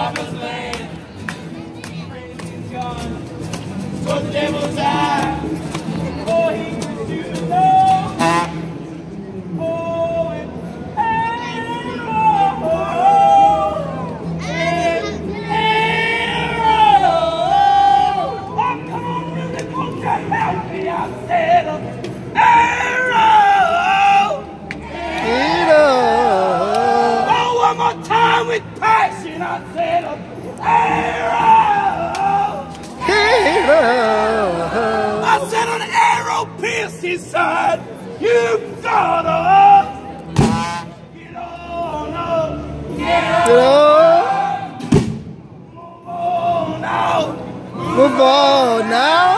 promised land. He's gone. So the devil's eye. Oh, he wants you to know. Oh, and arrow. I'm coming to help me. I said, arrow. Oh, one more time with passion. I said, arrow. I said an arrow pierced his side. You gotta get on up, get on, move on now. Move on now.